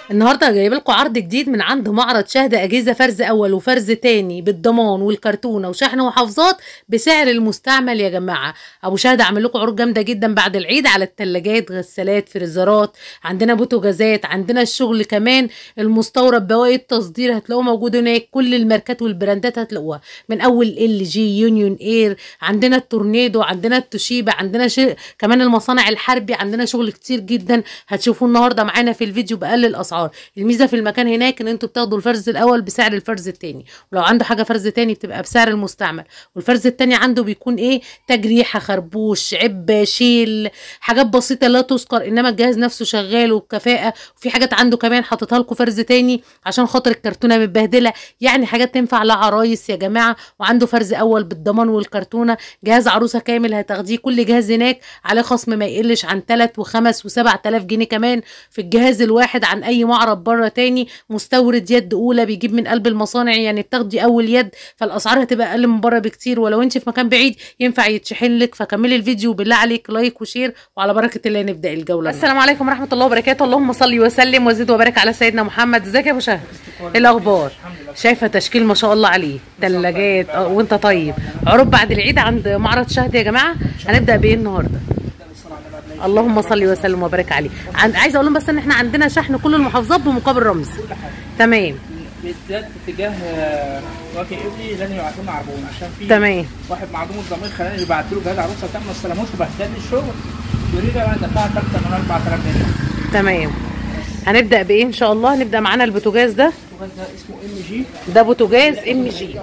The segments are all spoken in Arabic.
النهارده جايب لكم عرض جديد من عند معرض شهد، اجهزه فرز اول وفرز تاني بالضمان والكرتونه وشحن وحافظات بسعر المستعمل يا جماعه. ابو شهد عامل لكم عروض جامده جدا بعد العيد على الثلاجات، غسالات، فريزرات، عندنا بوتاجازات، عندنا الشغل كمان المستورد، بواقي التصدير هتلاقوه موجود هناك، كل الماركات والبراندات هتلاقوها من اول ال جي، يونيون اير، عندنا التورنيدو، عندنا التوشيبا، عندنا كمان المصانع الحربي، عندنا شغل كتير جدا هتشوفوه النهارده معانا في الفيديو باقل الاسعار. الميزه في المكان هناك ان انتوا بتاخدوا الفرز الاول بسعر الفرز التاني، ولو عنده حاجه فرز تاني بتبقى بسعر المستعمل، والفرز التاني عنده بيكون ايه، تجريحه، خربوش، عبه، شيل، حاجات بسيطه لا تذكر، انما الجهاز نفسه شغال وبكفاءه. وفي حاجات عنده كمان حاططها لكم فرز تاني عشان خاطر الكرتونه متبهدله، يعني حاجات تنفع لعرايس يا جماعه. وعنده فرز اول بالضمان والكرتونه، جهاز عروسه كامل هتاخديه، كل جهاز هناك عليه خصم ما يقلش عن 3 و5 و7000 جنيه كمان في الجهاز الواحد عن اي معرض بره تاني. مستورد يد اولى بيجيب من قلب المصانع، يعني بتاخدي اول يد، فالاسعار هتبقى اقل من بره بكتير، ولو انت في مكان بعيد ينفع يتشحن لك. فكملي الفيديو بالله عليك لايك وشير، وعلى بركه الله نبدا الجوله. السلام عليكم ورحمه الله وبركاته، اللهم صل وسلم وزد وبارك على سيدنا محمد. ازيك يا ابو شهد؟ ايه الاخبار؟ شايفه تشكيل ما شاء الله عليه، ثلاجات وانت طيب. عروض بعد العيد عند معرض شهد يا جماعه. هنبدا بايه النهارده؟ اللهم صل وسلم وبارك عليه. عايزه اقول لهم بس ان احنا عندنا شحن كل المحافظات بمقابل رمز. تمام. بالذات اتجاه وجه ابني لازم يبعتوا عربون، عشان في تمام واحد معدوم الضمير خلاني يبعت له جهاز عروسه كامله، ما استلموش وبهدل لي الشغل، يقول لي انا دفعت اكتر من 4000 جنيه. تمام. هنبدا بايه ان شاء الله؟ هنبدا معانا البوتاجاز ده. البوتاجاز ده اسمه ام جي. ده بوتاجاز ام جي.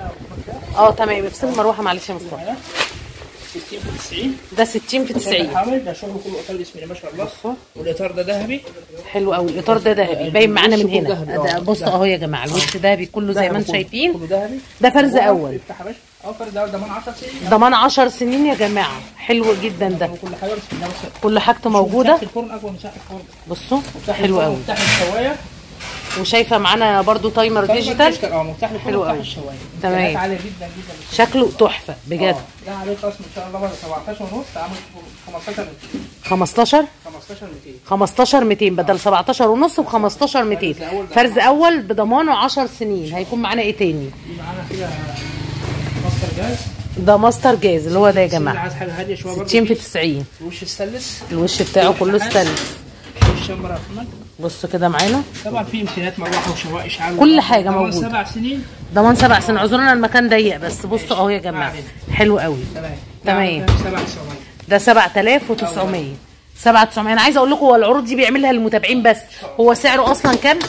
تمام. افصل المروحه معلش يا مصطفى. 60 في 90. ده 60 في 90. ده شغله كله ايطالي بسم الله ما شاء الله. والاطار ده ذهبي. حلو قوي. الاطار ده ذهبي باين معانا من هنا. بصوا اهو يا جماعه، الوش ذهبي كله زي ما انتم شايفين. كله ذهبي. ده فرز اول. افتح يا باشا. فرز اول ضمان 10 سنين. ضمان 10 سنين يا جماعه، حلو جدا ده. كل حاجه بسم الله كل حاجته موجوده. مساحه الفرن اكبر مساحه الفرن. بصوا حلو قوي. مفتاح الشوايه. وشايفه معانا برضو تايمر ديجيتال. مفتاح الفرن حلو قوي. الشوايه. تمام. عاليه جدا جدا. شكله تحفه بجد. ده عليه خصم ان شاء الله 17 ونص، عامل 15 15 200. 15 200 بدل 17 ونص ب 15 200. فرز اول بضمانه 10 سنين. هيكون معانا ايه تاني؟ معانا كده ماستر جاز. ده ماستر جاز اللي هو ده يا جماعه. عايز حاجه هاديه شويه 60 في 90. الوش ستانلس. الوش بتاعه كله ستانلس. الشمبر يا محمد. بصوا كده معانا. طبعا في امكانيات مروحه وشواء اشعال كل حاجه موجوده. ضمان 7 سنين. ضمان 7 سنين. اعذرونا المكان ضيق بس بصوا اهو يا جماعه. حلو قوي. تمام. 7900. ده 7900. 7900. انا عايزه اقول لكم هو العروض دي بيعملها للمتابعين بس، هو سعره اصلا كام؟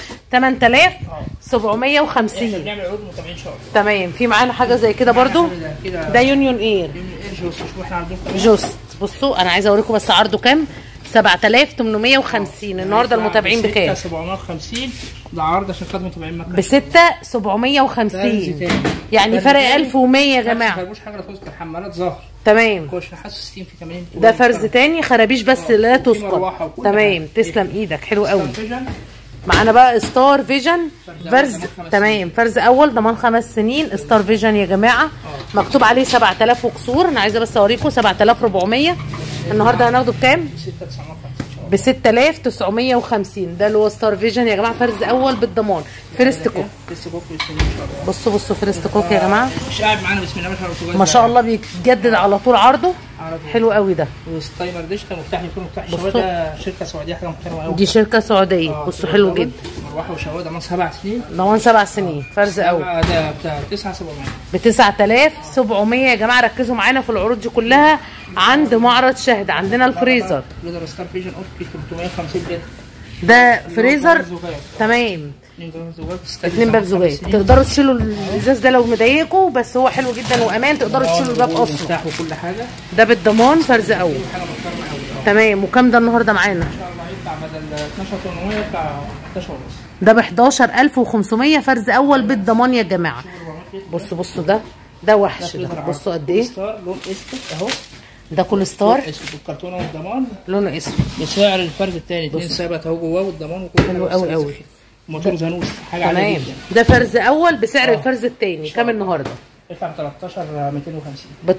8750. بنعمل عروض متابعين ان شاء الله. تمام. في معانا حاجه زي كده برضو. ده يونيون اير. جوست. واحنا عندنا جوست. بصوا انا عايزه اوريكم بس عرضه كام. 7850. النهارده المتابعين بكام؟ 750. ده عرض عشان خدمه متابعين مكه. ب 6750. يعني فرق 1100 يا جماعه. ما فيهوش حاجه لا تذكر، حمالات ظهر. تمام. كوش نحاس 60 في 80. ده فرز تاني، خرابيش بس لا تذكر. تمام. تسلم ايدك، حلو قوي. معانا بقى ستار فيجن فرز. تمام. فرز اول ضمان 5 سنين. ستار فيجن يا جماعه، مكتوب عليه 7000 وكسور. انا عايزه بس اوريكم 7400. النهارده هناخده بكام؟ ب 6950. ده اللي هو ستار فيجن يا جماعه، فرز اول بالضمان. فيرست كوك. بصوا فيرست كوك يا جماعه. مش قاعد معانا بسم الله ما شاء الله، بيتجدد على طول عرضه. حلو قوي ده. وستايمر ديجيتال. مفتاح يكون مفتاح الشوايه. ده شركه سعوديه، حاجه محترمه قوي. دي شركه سعوديه. بصوا حلو جدا. مروحه وشوايه ضمان 7 سنين. ضمان 7 سنين. فرز اول. ده بتاع 9700. ب 9700 يا جماعه. ركزوا معانا في العروض دي كلها عند معرض شهد. عندنا الفريزر. فريزر ستار فيجن اوف 350 لتر. ده فريزر. تمام. 2 باب زجاج. تقدروا تشيلوا الازاز ده لو مضايقكم، بس هو حلو جدا وامان، تقدروا تشيلوا الباب اصلا. مفتاح وكل حاجه. ده بالضمان فرز اول. حاجه محترمه قوي. تمام. وكام ده النهارده معانا؟ ان شاء الله هيطلع بدل 12800 بتاع 11 ونص. ده ب 11500 فرز اول بالضمان يا جماعه. بصوا ده وحش ده. بصوا قد ايه. ستار لون اسود اهو. ده كل ستار الكرتونه والضمان لونه اسود بسعر الفرد الثاني 2 ثابت اهو جواه والضمان وكل حلو قوي قوي. موتور زانوس حاجه عاليه جدا. ده فرز اول بسعر الفرز الثاني. كام النهارده؟ يطلع ب 13250. ب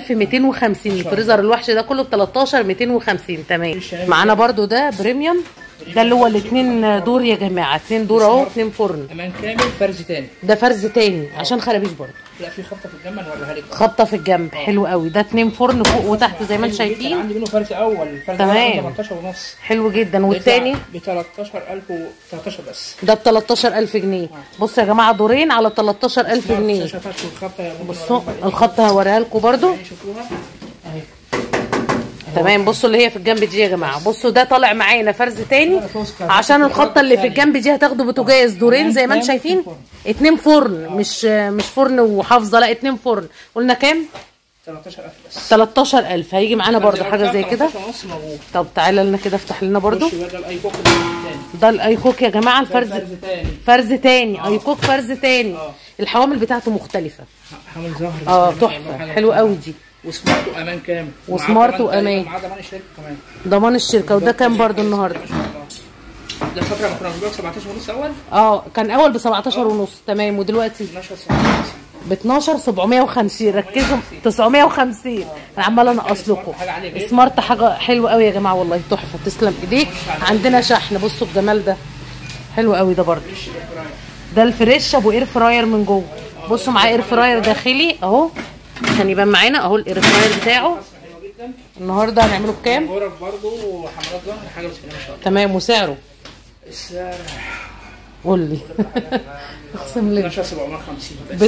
13250. الفريزر الوحش ده كله ب 13250. تمام. معانا برده ده بريميوم. ده اللي هو الاتنين دور يا جماعه، 2 دور اهو، 2 فرن. امان كامل فرز تاني. ده فرز تاني عشان خرابيش برضه. لا في خبطه في الجنب نوريها لك. خبطه في الجنب حلو قوي. ده 2 فرن فوق وتحت زي ما انتم شايفين. عندي منه فرز اول، فرز تمام 18 ونص. حلو جدا. والتاني ب 13,000 بس. ده ب 13,000 جنيه. بصوا يا جماعه دورين على 13,000 جنيه. بصوا الخبطه هوريها لكم برضه. اهي تمام. بصوا اللي هي في الجنب دي يا جماعه، بصوا ده طالع معانا فرز تاني عشان الخطه اللي في الجنب دي هتاخدوا بوتاجاز دورين زي ما انتم شايفين. 2 فرن، مش فرن وحافظه، لا 2 فرن. قلنا كام؟ 13,000 بس. 13,000. هيجي معانا برضو حاجه زي كده. طب تعالى لنا كده افتح لنا برضو. ده الاي كوك يا جماعه، الفرز فرز تاني. اي كوك فرز تاني. الحوامل بتاعته مختلفه. حوامل ظهر تحفه حلوه قوي دي. وسمارت وامان كام؟ وسمارت وامان. معاه ضمان الشركه كمان. ضمان الشركه. وده كام برضو النهارده؟ ده فتره ما كنا بنبيع 17 ونص اول. كان اول ب 17 ونص. تمام. ودلوقتي 12,750. ب 12,750. ركزوا 950. انا عماله انقص لكم. سمارت حاجه حلوه قوي يا جماعه والله تحفه. تسلم ايديك. عندنا شحن. بصوا الجمال ده حلو قوي. ده برضه ده الفريش ابو اير فراير من جوه. بصوا معاه اير فراير داخلي اهو عشان يبان معانا اهو الاير فراير بتاعه. النهارده هنعمله بكام؟ غرف برضه وحملات ظهر حاجه بس كده ما شاء الله. تمام. وسعره؟ السعر قول لي. اقسم لي 12,750 ب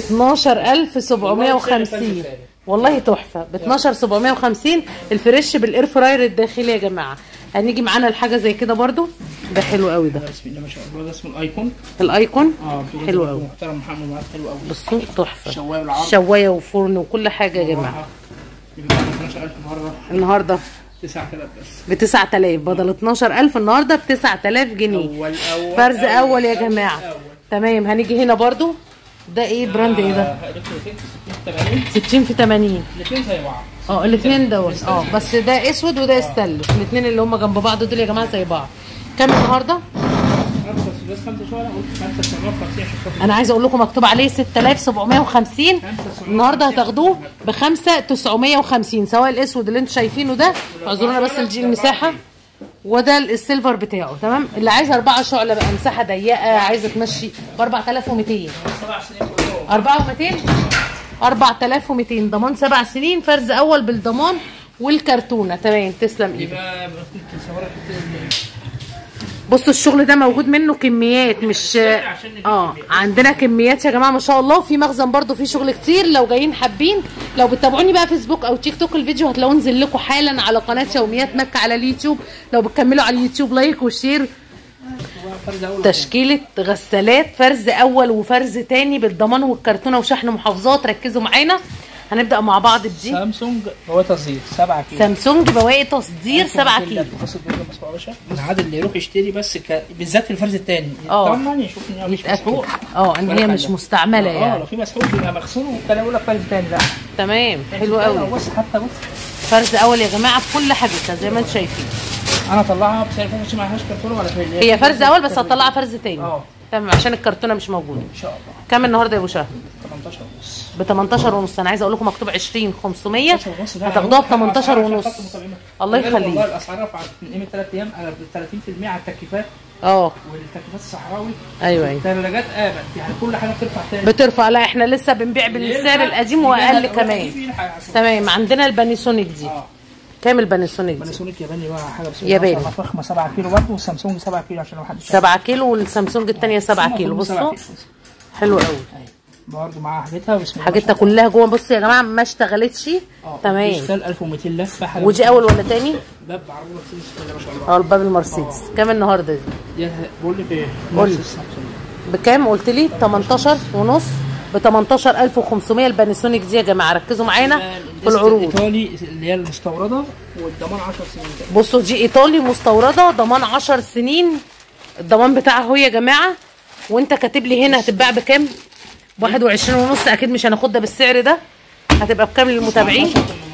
12,750 والله تحفه. ب 12,750 الفريش بالاير فراير الداخلي يا جماعه. هنيجي معانا الحاجه زي كده برضو. ده حلو قوي. ده بسم الله ما شاء الله. ده اسمه الايكون. الايكون حلو قوي. محترم محمد معاك حلو قوي. بصوا تحفه. شوايه والعرض. شوايه وفرن وكل حاجه يا جماعه. ب 12,000 مره. النهارده 9,000 بس. ب 9,000 بدل 12,000 النهارده ب 9,000 جنيه. فرز اول يا جماعه. تمام. هنيجي هنا برضو. ده ايه براند ايه ده؟ 60 في 80. الاثنين زي بعض. الاثنين دول. بس ده اسود وده استانلس. الاثنين اللي هم جنب بعض دول يا جماعه زي بعض. كام النهارده؟ انا عايزه اقول لكم مكتوب عليه 6,750. النهارده هتاخدوه ب 5,950 سواء الاسود اللي انتم شايفينه ده. اعذرونا بس المساحه. وده السيلفر بتاعه. تمام. اللي عايزه 4 شعله بقى مساحه ضيقه عايزه تمشي ب 4,200. 4,200 ضمان 7 سنين. فرز اول بالضمان والكرتونه. تمام. تسلم ايدك. بصوا الشغل ده موجود منه كميات مش عندنا كميات يا جماعه ما شاء الله. وفي مخزن برده فيه شغل كتير. لو جايين حابين لو بتتابعوني بقى فيسبوك او تيك توك الفيديو هتلاقوه نزل لكم حالا على قناه يوميات مكه على اليوتيوب. لو بتكملوا على اليوتيوب لايك وشير. تشكيله غسالات فرز اول وفرز تاني بالضمان والكرتونه وشحن محافظات. ركزوا معانا. هنبدا مع بعض بدي سامسونج بواقي تصدير 7 كيلو. سامسونج بواقي تصدير 7 كيلو. العادل اللي يروح يشتري بس بالذات الفرز الثاني طبعا يشوف ان هي مش مسحوق. ان هي مش مستعمله يعني. لو في مسحوق بيبقى مغسول وكان يقول لك فرز ثاني. لا تمام. حلو قوي. بص حتى بص فرز اول يا جماعه بكل حاجتها زي ما انتم شايفين. انا اطلعها بسعر فرز ما لهاش كرتونه ولا فرز. هي فرز اول بس هطلعها فرز ثاني. تمام عشان الكرتونه مش موجوده ان شاء الله. كام النهارده يا ابو شهد؟ 18 ونص. ب 18 ونص. انا عايزه اقول لكم مكتوب 20,500 هتاخدوها ب 18 ونص. الله يخليك. والله الاسعار رفعت من قيمه 3 ايام 30% على التكييفات. والتكييفات الصحراوي. ايوه. الثلاجات قامت يعني كل حاجه بترفع تاني. بترفع. لا احنا لسه بنبيع بالسعر القديم واقل كمان. تمام. عندنا البانيسونيك دي. كام البانيسونيك دي؟ بانيسونيك ياباني بقى حاجه بس ياباني فخمه 7 كيلو برضه. والسامسونج 7 كيلو عشان لو حد 7 كيلو والسامسونج الثانيه 7 كيلو. بصوا حلو قوي. برضه معاها حاجتها بسم الله. حاجتها كلها جوه. بصوا يا جماعه ما اشتغلتش. تمام. اشتغل 1200 لفه. ودي اول ولا ثاني؟ باب عربيه مرسيدس ما شاء الله. الباب المرسيدس. كام النهارده دي؟ بقول لك بكام قلت لي؟ 18 ونص. ب 18,500 البانيسونيك دي يا جماعه. ركزوا معانا في العروض. الايطالي اللي هي المستورده والضمان 10 سنين. بصوا دي ايطالي مستورده ضمان 10 سنين. الضمان بتاعها اهو يا جماعه. وانت كاتب لي هنا هتتباع بكام؟ ب 21 ونص. اكيد مش هناخدها بالسعر ده. هتبقى بكام للمتابعين؟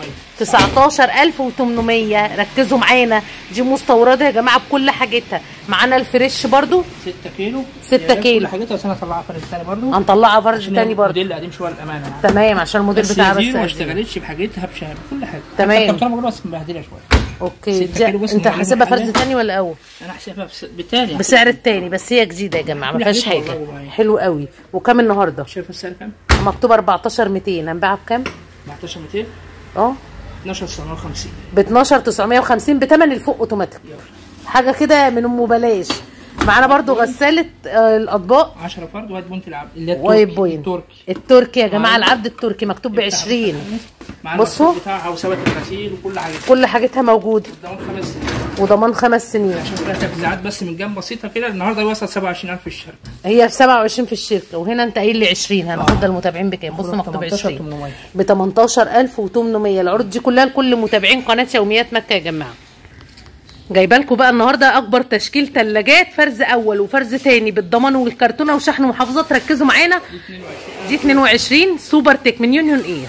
19,800. ركزوا معانا. دي مستورده يا جماعه بكل حاجتها. معانا الفريش برضو 6 كيلو. 6 كيلو كل حاجتها. بس انا هطلعها فرز ثاني برضو. هنطلعها فرز ثاني برضو. الموديل قديم شويه للامانه يعني. تمام عشان الموديل بتاعها بس ما اشتغلتش بحاجتها بكل حاجه. تمام. الكرتونه بس مبهدله شويه. اوكي. 6 كيلو. بص انت معلومة حاسبها فرز حلوة. تاني ولا اول؟ انا حاسبها بالتاني بسعر التاني، بس هي جديده يا جماعه ما كل فيهاش حاجتها حاجه. والله. حلو قوي. وكام النهارده؟ شايف السعر كام؟ مكتوب 14200. هنبيعها بكام؟ 14200. اه 12950. ب 12950 بتمن الفوق اوتوماتيك. حاجه كده من ام بلاش. معانا برضو غساله الاطباق 10 فرد وايت بوينت العبد اللي هي وايت بوينت التركي يا جماعه. العبد التركي مكتوب ب 20. بصوا بتاعها وثبت الغسيل وكل حاجه. كل حاجتها موجوده. ضمان 5 سنين. وضمان 5 سنين. عشان فيها تجزئات بس من جنب بسيطه كده. النهارده وصلت 27000 في الشركه. هي 27 في الشركه، وهنا انت قايل لي 20. هناخدها المتابعين بكام؟ بص مكتوب 20 ب 18800. العروض دي كلها لكل متابعين قناه يوميات مكه يا جماعه. جايبه لكم بقى النهارده اكبر تشكيل ثلاجات فرز اول وفرز تاني بالضمان والكرتونه وشحن محافظات. ركزوا معانا. دي 22 سوبر تك من يونيون اير.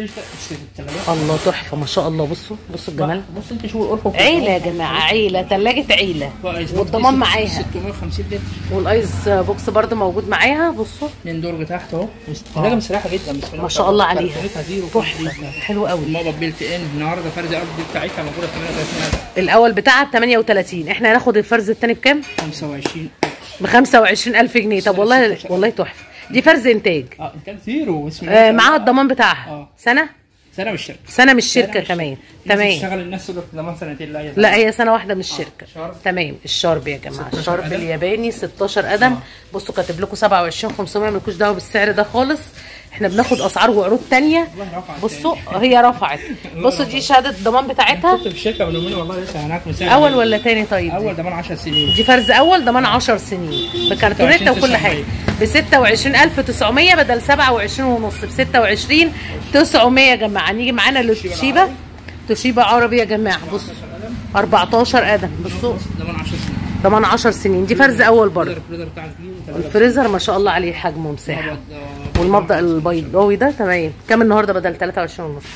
الله تحفه ما شاء الله. بصوا الجمال. بص انت شو القرفه. عيله يا جماعه، عيله ثلاجه عيله والضمان معاها 650 لتر. والايس بوكس برده موجود معاها. بصوا 2 درج تحت اهو. الثلاجه مستريحه جدا ما شاء الله عليها. تحفه حلو قوي. الموضه بيلت ان النهارده فرز الارض دي بتاعتها موجوده 38000. الاول بتاعها ب 38. احنا هناخد الفرز الثاني بكام؟ 25 ب 25000 جنيه. طب والله تحفه. دي فرز انتاج. انتاج زيرو. معاها الضمان بتاعها. سنه من الشركه. سنه من الشركه كمان. تمام. تشتغل الناس تقدر ضمان سنتين. لا هي سنه واحده من الشركه. تمام. الشارب يا جماعه، الشارب الياباني 16 قدم. بصوا كاتب لكم 27500. مالكوش دعوه بالسعر ده خالص. احنا بناخد اسعار وعروض ثانيه. بصوا هي رفعت. بصوا دي شهاده الضمان بتاعتها. كنت في الشركه من يومين والله لسه هناك من سنه. اول ولا ثاني؟ طيب اول ضمان 10 سنين. دي فرز اول ضمان 10 سنين بكرتونته وكل حاجه ب 26900 بدل 27 ونص. ب 26900 يا جماعه. نيجي معانا للتوشيبا. توشيبا عربي يا جماعه. بصوا 14 قدم. بصوا ضمان 10 سنين. ضمان 10 سنين. دي فرز اول برضه. الفريزر ما شاء الله عليه حجمه ومساحه. والمبدأ البيضاوي ده تمام. كام النهارده بدل 23 ونص؟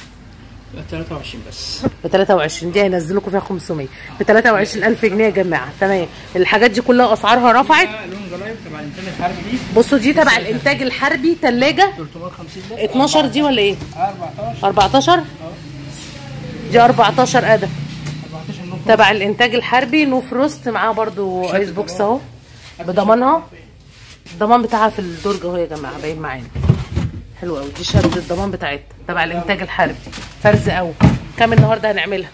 23 بس. ب 23. دي هينزل لكم فيها 500 ب 23000 جنيه يا جماعه. تمام. الحاجات دي كلها اسعارها رفعت. تبع الانتاج الحربي دي. بصوا دي تبع الانتاج الحربي. ثلاجه 350 لتر. 12 دي ولا ايه؟ 14. 14 دي 14 قدم تبع الانتاج الحربي. نو فروست. معاها برضو ايس بوكس اهو بضمانها. الضمان بتاعها في الدرج اهو يا جماعه باين معانا. حلو قوي. دي شهاده الضمان بتاعتها تبع الانتاج الحربي. فرز اول. كام النهارده هنعملها؟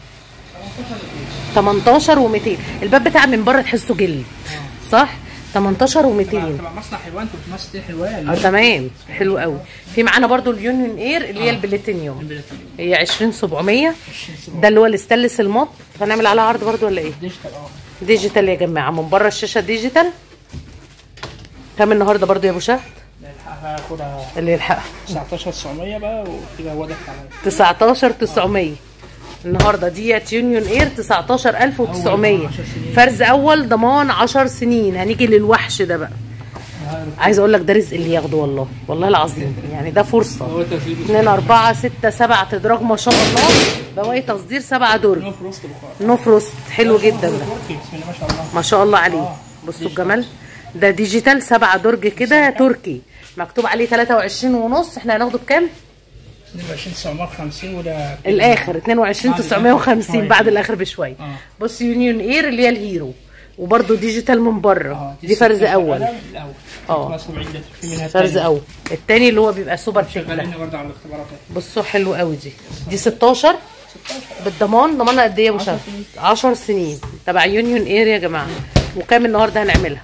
18 و200. الباب بتاعها من بره تحسه جلد صح؟ 18 و200. تبع مصنع حلوان. كنت ماسك حلوان. تمام. حلو قوي. في معانا برضو اليونيون اير اللي هي البلاتينيوم. هي 20700. ده اللي هو الاستانلس المط. هنعمل عليها عرض برضو ولا ايه؟ ديجيتال. ديجيتال يا جماعه. من بره الشاشه ديجيتال. كام النهارده برضو يا ابو شهد؟ هاخدها اللي يلحقها 19900 بقى وكده. هو ده 19900 النهارده. ديت يونيون اير 19900. فرز اول ضمان 10 سنين. هنيجي للوحش ده بقى. عايز اقول لك ده رزق اللي ياخده والله العظيم. يعني ده فرصه. 2 4 6 7 تدراج ما شاء الله. بواقي تصدير 7 درج. نو فروست. حلو جدا ده ما شاء الله عليه. بصوا الجمال. ده ديجيتال 7 درج كده تركي. مكتوب عليه 23 ونص. احنا هناخده بكام؟ 22950. وده الاخر 22950 بعد الاخر بشويه. بص يونيون اير اللي هي الهيرو. وبرده ديجيتال من بره. دي فرز اول. فرز اول. الثاني اللي هو بيبقى سوبر تك. بصوا حلو قوي. دي 16 بالضمان. ضمانها قد ايه يا ابو شهد؟ 10 سنين تبع يونيون اير يا جماعه. وكام النهارده هنعملها؟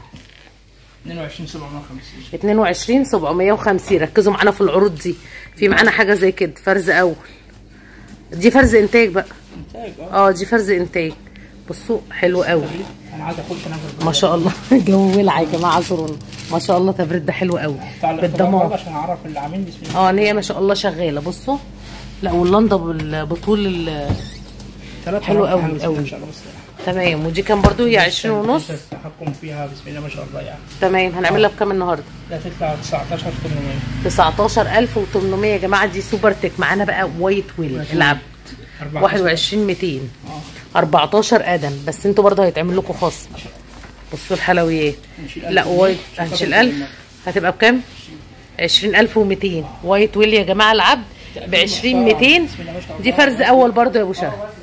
22750. 22750. ركزوا معانا في العروض دي. في معانا حاجه زي كده فرز اول. دي فرز انتاج بقى. انتاج. دي فرز انتاج. بصوا حلو قوي. انا عايز اخد ما شاء الله. الجو ولع يا جماعه. اعذرونا. ما شاء الله تبريد ده حلو قوي بالضمان. عشان اعرف اللي عاملين بسم الله. ان هي ما شاء الله شغاله. بصوا. لا واللندا بطول حلو قوي قوي. تمام. ودي كام برضو؟ هي 20 ونص. التحكم فيها بسم الله ما شاء الله يعني. تمام. هنعملها بكام النهارده؟ لا تطلع 19800. 19800 يا جماعه. دي سوبر تك. معانا بقى وايت ويل العبد 21200. 14 قدم. بس انتوا برضه هيتعمل لكم خصم. بصوا الحلويات. لا وايت هنشيل 1000. هتبقى بكام؟ 20200. وايت ويل يا جماعه العبد ب 20200. دي فرز اول برضه يا ابو شهد.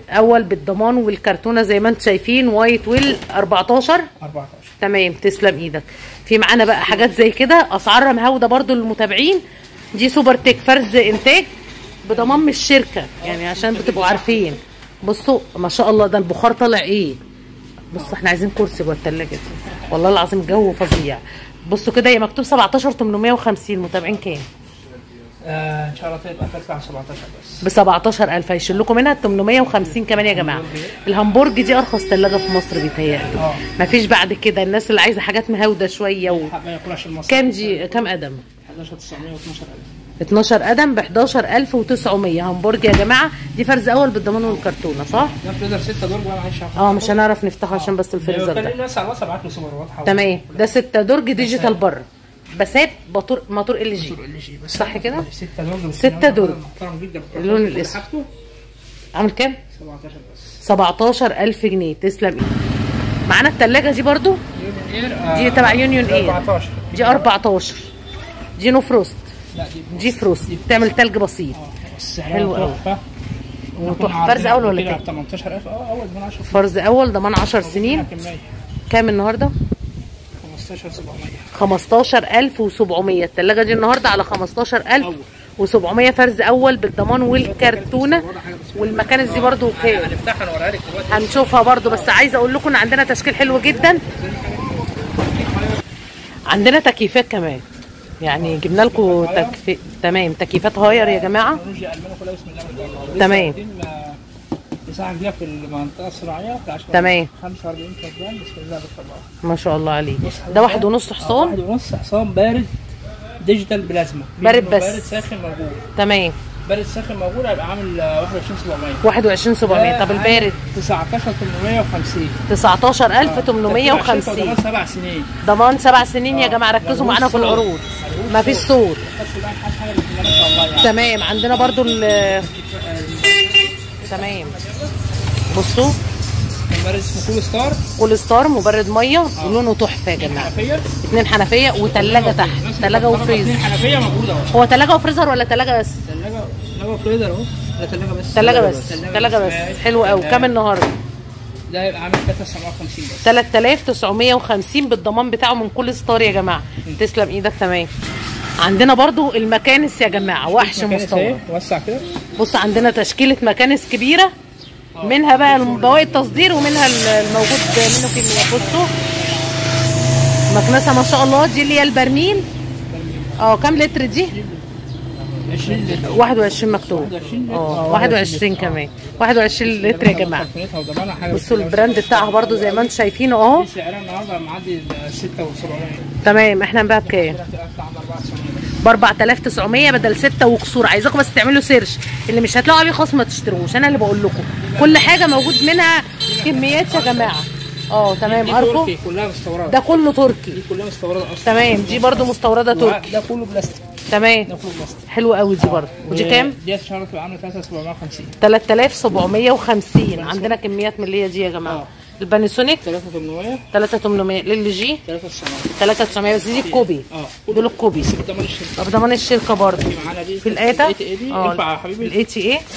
اول بالضمان والكرتونه زي ما انتم شايفين، وايت ويل 14. تمام، تسلم ايدك. في معانا بقى حاجات زي كده اسعارها مهوده برضو للمتابعين. دي سوبر تيك فرز انتاج بضمان من الشركه، يعني عشان بتبقوا عارفين. بصوا ما شاء الله، ده البخار طالع ايه. بصوا احنا عايزين كرسي جوه الثلاجه دي، والله العظيم جو فظيع. بصوا كده، هي مكتوب 17850. متابعين كام؟ ان شاء الله تطلع 17 بس. ب 17000 هيشيل لكم منها 850 كمان يا جماعه. الهامبورج دي ارخص ثلاجه في مصر بيتهيألي. مفيش بعد كده. الناس اللي عايزه حاجات مهوده شويه كام دي؟ كام قدم؟ 11900 و12000. 12 قدم ب 11900. هامبورج يا جماعه. دي فرز اول بالضمان والكرتونه صح؟ ده فريزر 6 درج وانا عايش مش هنعرف نفتحه عشان بس الفريزر ده. الناس على الواتساب ابعت له صور واضحه. تمام، ده 6 درج ديجيتال بره. بسات موتور ال جي صح كده؟ 6 درج. اللون الاسود عامل كام؟ 17 بس. 17000 جنيه. تسلم ايدك. معانا الثلاجه دي برضو، دي تبع يونيون اير. 14. دي 14. دي نو فروست. لا دي فروست، بتعمل تلج بسيط. حلو قوي. وتحفه. فرز اول ولا كام؟ 18000. اول ضمان 10 سنين. فرز اول ضمان 10 سنين. كام النهارده؟ 15700. الثلاجه دي النهارده على 15700 فرز اول بالضمان والكرتونه. والمكانس دي برده كام؟ هنفتحها نوريها لك دلوقتي. هنشوفها برده، بس عايزه اقول لكم ان عندنا تشكيل حلو جدا. عندنا تكييفات كمان، يعني جبنا لكم تمام تكييفات هاير يا جماعه. تمام. مساحه كبيره في المنطقه الصناعيه. تمام. 45 كربان. بسم الله ما شاء الله. ما شاء الله عليه. ده 1.5 حصان. 1.5 حصان بارد ديجيتال بلازما. بارد بس. بارد ساخن موجود. تمام. بارد ساخن موجود هيبقى عامل 21700. 21700. طب البارد 19850. 19850. ضمان 7 سنين. ضمان 7 سنين يا جماعه. ركزوا معانا في العروض، مفيش صوت. تمام. عندنا برضو تمام. بصوا مبرد اسمه كول ستار. كول ستار مبرد ميه ولونه تحفه يا جماعه. 2 حنفيه وثلاجه تحت. ثلاجه وفريزر. 2 حنفيه موجوده اهو. هو ثلاجه وفريزر ولا ثلاجه بس؟ ثلاجه وفريزر اهو. لا ثلاجه بس. ثلاجه بس. حلو قوي. كام النهارده؟ ده هيبقى عامل 3950 بس. 3950 بالضمان بتاعه من كول ستار يا جماعه. تسلم ايدك. تمام. عندنا برضو المكانس يا جماعه، وحش مستورد. وسع كده. بص عندنا تشكيله مكانس كبيره، منها بقى بواقي التصدير ومنها الموجود منه كميات. بصوا مكنسه ما شاء الله. دي اللي هي البرميل. كام لتر دي؟ 20 لتر. 21 مكتوب. 21 كمان. 21 لتر يا جماعه. بصوا البراند بتاعها برضو زي ما انتم شايفينه اهو. سعرها النهارده معدي 6700. تمام. احنا هنبيعها بكام؟ ب 4900 بدل 6 وكسور. عايزاكم بس تعملوا سيرش، اللي مش هتلاقوا عليه خصم ما تشتروش. انا اللي بقول لكم كل حاجه موجود منها كميات يا جماعه. تمام. ارجو كلها مستورده. ده كله تركي. دي كلها مستورده اصلا. تمام. دي برده مستورده تركي. ده كله بلاستيك. تمام. ده كله بلاستيك. حلو قوي. دي برده. ودي كام؟ دي شهر تبقى عامله 3750. 3750. عندنا كميات من اللي هي دي يا جماعه. البانيسونيك 3800. 3800. للي جي 3900 بس دي الكوبي. دول الكوبي بضمان الشركه. بضمان الشركه برضه. في الاتا ينفع يا حبيبي. الاي تي اي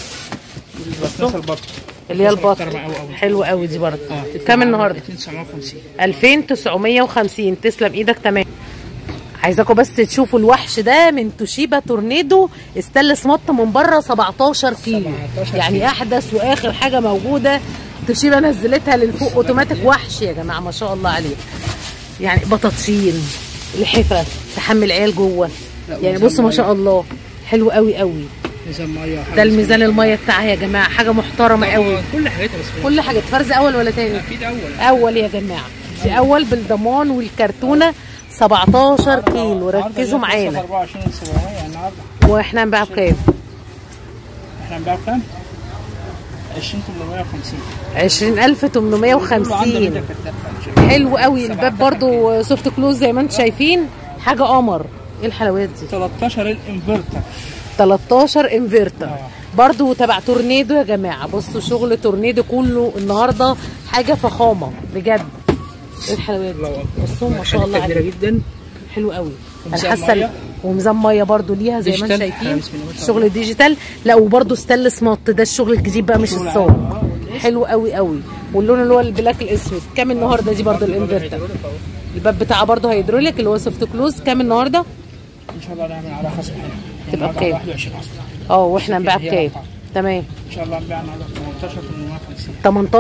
البط اللي هي البط. حلوه قوي دي برضه. كام النهارده؟ 2950. 2950. تسلم ايدك. تمام. عايزاكم بس تشوفوا الوحش ده من توشيبا تورنيدو استانلس مط من بره 17 كيلو. يعني احدث واخر حاجه موجوده. توشيبا نزلتها للفوق اوتوماتيك. وحش يا جماعه ما شاء الله عليه. يعني بطاطشين لحفه تحمل عيال جوه. يعني بصوا ما شاء الله حلو قوي قوي. ميزان ميه. ده الميزان الميه بتاعها يا جماعه حاجه محترمه قوي. كل حاجتها. بس كل حاجه. فرز اول ولا تاني؟ اكيد اول. اول يا جماعه. دي اول بالضمان والكرتونه 17 كيلو. ركزوا معانا. 24700 النهارده. واحنا هنبيعها بكام؟ احنا هنبيعها بكام؟ 20850. 20850. حلو قوي. الباب برضو سوفت كلوز زي ما انتم شايفين. حاجه قمر. ايه الحلويات دي؟ 13 الانفرتر. 13 انفرتر. برضو تبع تورنيدو يا جماعه. بصوا شغل تورنيدو كله النهارده حاجه فخامه بجد. ايه الحلويات دي؟ بصوا ما شاء الله عليه. كبيره جدا. حلو قوي. انا وميزان ميه برده ليها زي ما انتم ديجيتال. شايفين. بسم الله ما شاء شغل ديجيتال. لا وبرده ستانلس مط، ده الشغل الجديد بقى مش شغل الصاج. حلو قوي قوي. واللون اللي هو البلاك الاسود. كام النهارده دي برده الانفرتر؟ الباب بتاعها برده هيدروليك اللي هو سوفت كلوز. كام النهارده؟ ان شاء الله نعمل على خصم حلو. تبقى بكام؟ 21 اصلا. واحنا نبيع بكام؟ تمام ان شاء الله نبيع النهارده 18850.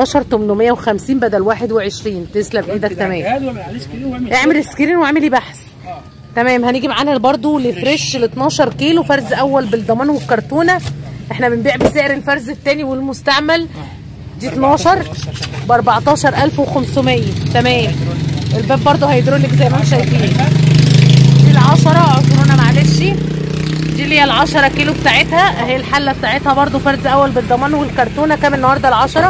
18850 بدل 21. تسلم ايدك. تمام. اعمل سكرين واعملي بحث. تمام. هنيجي معانا برضو لفريش ال 12 كيلو فرز اول بالضمان والكرتونه. احنا بنبيع بسعر الفرز الثاني والمستعمل. دي 12 ب 14500. تمام. الباب برضو هيدروليك زي ما انتم شايفين. دي ال 10 اعذرونا معلش. دي اللي هي ال 10 كيلو بتاعتها اهي. الحله بتاعتها برضو فرز اول بالضمان والكرتونه. كام النهارده ال 10؟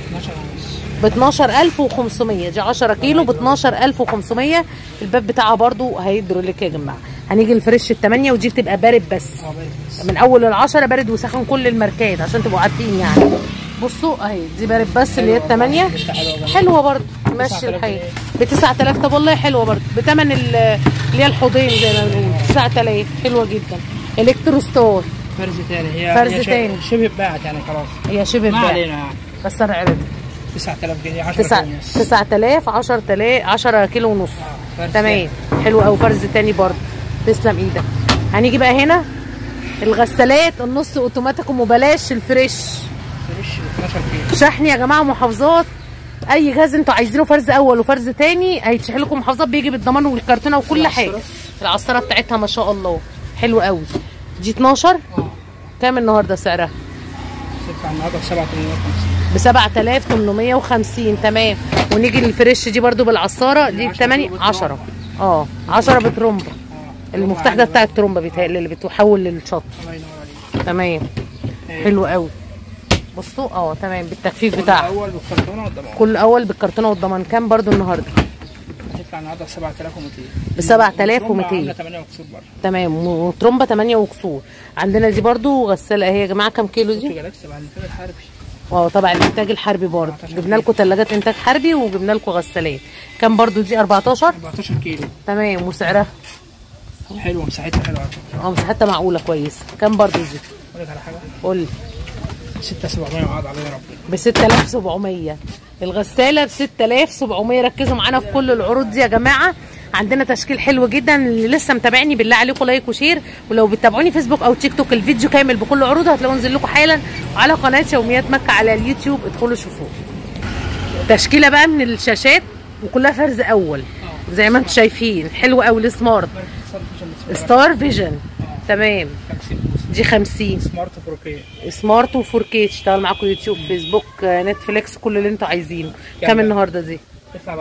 ب 12500. دي 10 كيلو ب 12500. الباب بتاعها برضو هيدروليك يا جماعه. هنيجي الفريش ال8 ودي بتبقى بارد بس. من اول ال10 بارد وسخن كل الماركات عشان تبقوا عارفين يعني. بصوا اهي دي بارد بس اللي هي ال8 حلوه برضو. ماشي الحال ب 9000. طب والله حلوه برضو بثمن اللي هي الحوضين زي ما بنقول 9000. حلوه جدا. الكترو ستور فرز تاني. هي فرز تاني شبه اتباعت يعني خلاص. هي شبه ما اتباعت علينا يعني. بس انا عرفت 9000 جنيه 10 ونص. 9000 10 كيلو ونص. تمام. حلو قوي. فرز تاني برضه. تسلم ايدك. هنيجي بقى هنا الغسالات النص اوتوماتيك وبلاش الفريش. فريش 12 كيلو شحن يا جماعه محافظات. اي جهاز انتوا عايزينه فرز اول وفرز تاني هيتشحن لكم محافظات. بيجي بالضمان والكرتونه وكل حاجه. العصاره بتاعتها ما شاء الله حلو قوي. دي 12. كام النهارده سعرها؟ النهارده ب 7850. تمام. ونيجي للفريش دي برضو بالعصاره. دي ب 8 10. 10 بترومبه. المفتاح ده بتاع الترومبه بيتهيألي اللي بتحول للشط. تمام. حلو قوي. بصوا تمام بالتخفيف بتاعها. كل اول بالكرتونه والضمان. كام برضو النهارده؟ هتطلع النهارده ب 7200. ب 7200. 8 وكسور برضه. تمام. وترومبه 8 وكسور. عندنا دي برضو غساله اهي يا جماعه. كام كيلو دي؟ جالاكسي بعد الانتاج الحربي. طبعا الانتاج الحربي برضه. جبنا لكم ثلاجات انتاج حربي وجبنا لكم غسالات. كام برضه دي؟ 14 كيلو. تمام. وسعرها حلوه. مساحتها حلوه. مساحتها معقوله كويسه. كام برضه دي؟ اقول لك على حاجه. قول لي. 6700 وقعد عليا ربنا. ب 6700. الغساله ب 6700. ركزوا معانا في كل العروض دي يا جماعه. عندنا تشكيل حلو جدا. اللي لسه متابعني بالله عليكم لايك وشير. ولو بتتابعوني فيسبوك او تيك توك الفيديو كامل بكل عروضه هتلاقوه نزل لكم حالا. وعلى قناه يوميات مكه على اليوتيوب ادخلوا شوفوه. تشكيله بقى من الشاشات وكلها فرز اول زي ما انتم شايفين. حلو قوي. السمارت ستار فيجن. تمام. دي 50. سمارت و4K تشتغل معاكم يوتيوب فيسبوك نتفليكس كل اللي انتوا عايزينه. كام النهارده دي؟ تطلع ب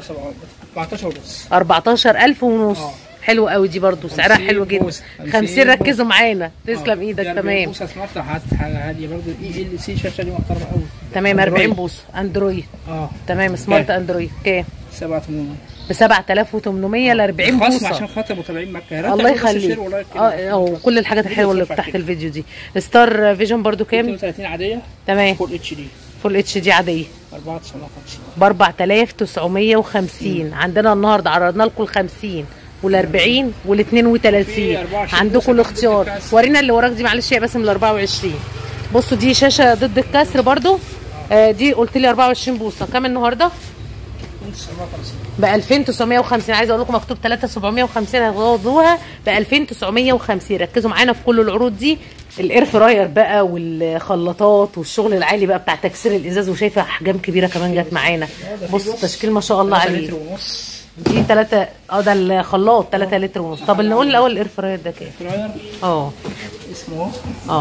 14 ونص. 14000 ونص. حلو قوي. دي برضو سعرها حلو جدا. 50. ركزوا معانا. تسلم ايدك. تمام. بوصه سمارت حاجه عاديه برضو. ELC شاشه دي محترمه قوي. تمام. 40 بوصه اندرويد. تمام. سمارت اندرويد. كام؟ 7800. ب 7800 ل 40 بوصه. عشان خاطر متابعين مكه. الله يخليك. وكل الحاجات الحلوه اللي تحت الفيديو دي. ستار فيجن برضو كام؟ 32 عاديه. تمام. فول اتش دي عاديه 4950 ب 4950. عندنا النهارده عرضنا لكم ال 50 وال 40 وال 32. عندكم الاختيار. ورينا اللي وراك دي معلش يا باسم ال 24. بصوا دي شاشه ضد الكسر برضو. دي قلت لي 24 بوصه. كام النهارده؟ ب 2950. عايزه اقول لكم مكتوب 3750 هتاخدوها ب 2950. ركزوا معانا في كل العروض دي. الاير فراير بقى والخلاطات والشغل العالي بقى بتاع تكسير الازاز. وشايفه احجام كبيره كمان جت معانا. بصوا التشكيل ما شاء الله عليه. دي 3 ده الخلاط 3 لتر ونص. طب اللي نقول الاول الاير فراير ده كام؟ اسمه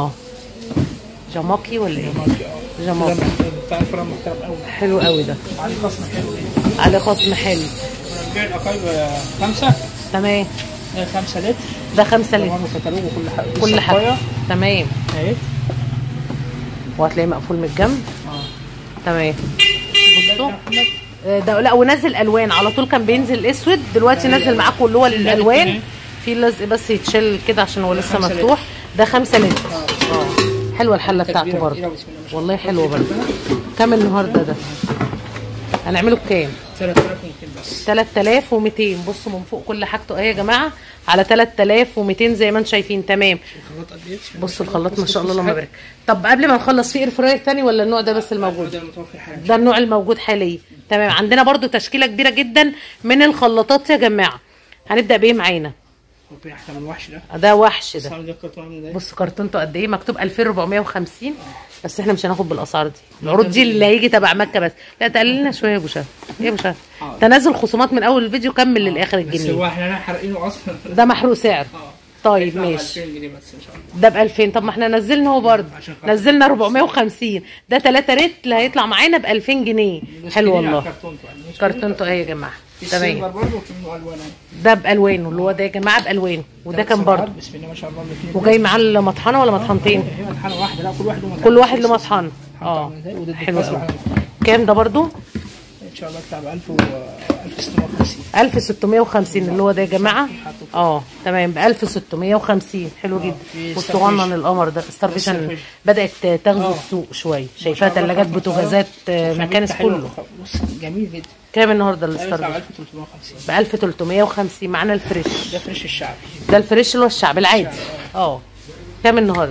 جاماكي ولا ايه؟ جاماكي بتاع الفرن محترم قوي. حلو قوي ده. عليه خصم حلو. عليه خصم حلو. بنبيع القايب 5. تمام. 5 لتر. ده 5 لتر. وكتالوج وكل حاجه. كل حاجه. تمام. اهي. وهتلاقيه مقفول من الجنب. تمام. بصوا ده. لا ونزل الوان على طول. كان بينزل اسود دلوقتي نزل معاكم اللي هو الالوان. في لزق بس يتشال كده عشان هو لسه مفتوح. ده 5 لتر. حلوه الحله بتاعته برضه. والله حلوه برضه. كام النهارده ده؟ هنعمله بكام؟ 3200. بس. 3200. بصوا من فوق كل حاجته اهي يا جماعه على 3200 زي ما انتم شايفين. تمام. الخلاط قد ايه؟ بصوا الخلاط ما شاء الله اللهم بارك. طب قبل ما نخلص في اير فراير ثاني ولا النوع ده بس الموجود؟ ده المتوفر حاليا. ده النوع الموجود حاليا. تمام. عندنا برضو تشكيله كبيره جدا من الخلاطات يا جماعه. هنبدا بايه معانا؟ ربنا يحسن من الوحش ده. ده وحش ده. ده كرتون عامل ازاي؟ بص كرتونته قد ايه، مكتوب 2450. بس احنا مش هناخد بالاسعار دي، العروض دي اللي هيجي تبع مكه بس. لا تقللنا شويه يا ابو شهد. ايه يا ابو شهد؟ تنازل خصومات من اول الفيديو كمل للاخر بس الجنيه. هو احنا حارقينه اصلا. ده محروق سعر. طيب ماشي. 2000 جنيه بس ان شاء الله. ده ب 2000. طب ما احنا نزلنا اهو برضه، نزلنا 450. ده 3 ريت اللي هيطلع معانا ب 2000 جنيه. حلو والله. كرتونته اهي يا جماعه. تمام. ده بالوانه اللي هو ده يا جماعه بالوانه، وده كان برضه بسم الله ما شاء الله. وجاي معاه المطحنه ولا مطحنتين؟ هي مطحنه واحده. لا كل واحد له مطحنه. حلو قوي. كام ده برضه؟ ان شاء الله بتاع ب 1650. 1650 اللي هو ده يا جماعه. تمام ب 1650. حلو جدا. والصغنن القمر ده ستارفيشن بدات تغزو السوق شويه. شايفاها ثلاجات بوتاجازات مكانس كله. بص جميل جدا. كام النهارده الستارفيشن؟ ب 1350. معانا الفريش. ده فريش الشعبي. ده الفريش اللي هو الشعبي العادي. كام النهارده؟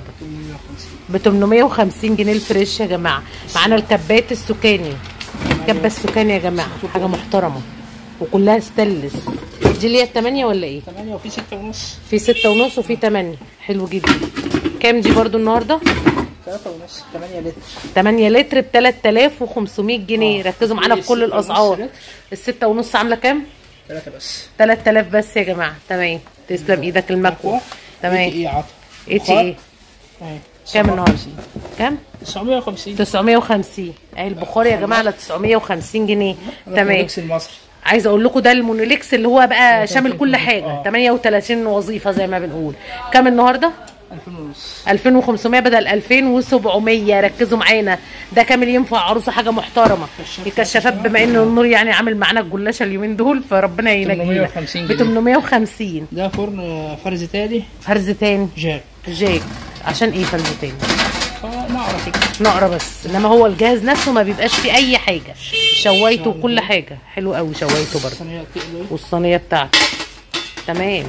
ب 850 جنيه الفريش يا جماعه. معانا الكبات السكاني. كبه السكاني يا جماعه حاجه محترمه وكلها ستانلس. دي اللي هي 8 ولا ايه؟ 8 وفي 6 ونص. في 6 ونص وفي 8. حلو جدا. كام دي برضو النهارده؟ 3 ونص. 8 لتر. 8 لتر ب 3500 جنيه. ركزوا معانا في كل الاسعار. ال 6 ونص عامله كام؟ 3 بس. 3000 بس يا جماعه. تمام. تسلم ايدك المكوى. تمام. ايه عطا. ايه كام النهارده؟ كام؟ 950. 950 اهي البخاري يا جماعه على 950 جنيه. تمام. المصري. عايزه اقول لكم ده المونوليكس اللي هو بقى شامل كل حاجه. 38 وظيفه زي ما بنقول. كام النهارده؟ 2000 ونص. 2500 بدل 2700. ركزوا معانا. ده كامل ينفع عروسه حاجه محترمه. الكشافات بما ان النور يعني عامل معانا الجلاشه اليومين دول فربنا ينجينا. ب 850. ده فرن فرز تاني. فرز تاني. جاك. عشان ايه فرز تاني؟ نقره كده. نقره بس، انما هو الجهاز نفسه ما بيبقاش فيه اي حاجه. شوايته وكل حاجه. حلو قوي شوايته برضه. والصينيه بتاعته. تمام.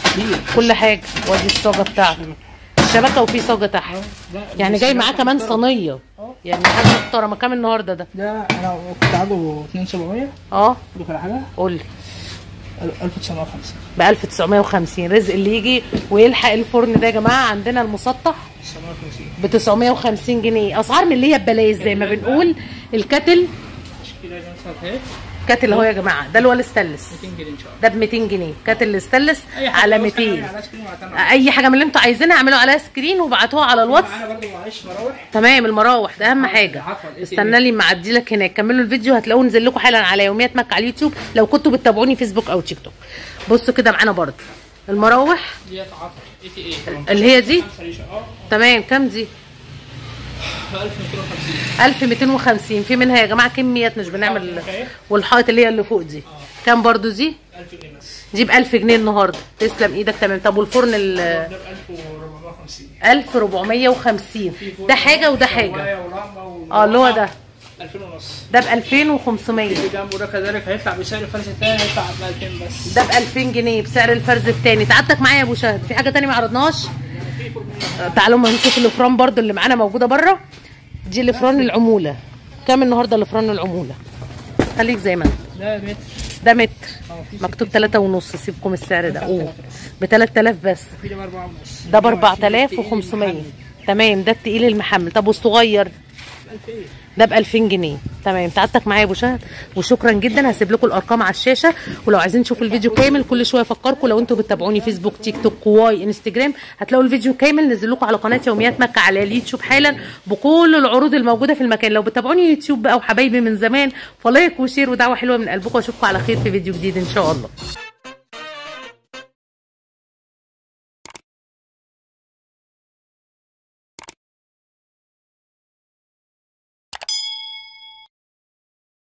كل حاجه. وادي الصاجه بتاعته. الشبكه وفي صاجه تحت. يعني جاي معاه كمان صينيه. يعني حاجه محترمه. كام النهارده ده؟ ده انا كنت عاجبه 2700. اقول لك على حاجه؟ قول لي. 1950. ب 1950. رزق اللي يجي ويلحق الفرن ده يا جماعه. عندنا المسطح ب 950 جنيه. اسعار من اللي هي ببلاش زي ما بنقول. الكاتل كاتل اهو يا جماعه. ده اللي هو الستانلس 200 جنيه ان شاء الله. ده ب 200 جنيه. كاتل الستانلس على 200. اي حاجه من اللي انتوا عايزينها اعملوا عليها سكرين وابعتوها على الواتس. معانا برده معلش مراوح. تمام. المراوح ده اهم حاجه. استنى لي معدي لك هناك. كملوا الفيديو هتلاقوه نزل لكم حالا على يوميات مكه على اليوتيوب لو كنتوا بتتابعوني فيسبوك او تيك توك. بصوا كده معانا برده المراوح دي عطر اللي هي دي. تمام. كام دي؟ 1250. في منها يا جماعه كميات مش بنعمل. والحائط اللي هي اللي فوق دي كام برضو دي؟ 1000 جنيه بس. دي ب 1000 جنيه النهارده. تسلم ايدك. تمام. طب والفرن ال ده ب 1450. 1450. ده حاجه وده حاجه. اللي هو ده 2000 ونص. ده ب 2500. اللي جنبه ده كذلك هيطلع بسعر الفرز الثاني. هيطلع ب 2000 بس. ده ب 2000 جنيه بسعر الفرز الثاني. تعبتك معايا يا ابو شهد. في حاجه ثانيه ما عرضناش؟ تعالوا ما نشوف الافران برضو اللي معانا موجوده بره. دي الافران العموله. كام النهارده الافران العموله؟ خليك زي ما انت. ده متر. ده متر. مكتوب 3 ونص. سيبكم السعر ده. ب 3000 بس. ده ب 4 ونص. ده ب 4500. تمام. ده التقيل المحمل. طب والصغير؟ ده ب 2000 جنيه. تمام. تعبتك معايا يا ابو شهد وشكرا جدا. هسيب لكم الارقام على الشاشه ولو عايزين تشوفوا الفيديو كامل كل شويه افكركم لو انتوا بتتابعوني فيسبوك تيك توك واي انستجرام هتلاقوا الفيديو كامل نزل لكم على قناه يوميات مكه على اليوتيوب حالا بكل العروض الموجوده في المكان. لو بتتابعوني يوتيوب بقى وحبايبي من زمان فلايك وشير ودعوه حلوه من قلبكم واشوفكم على خير في فيديو جديد ان شاء الله.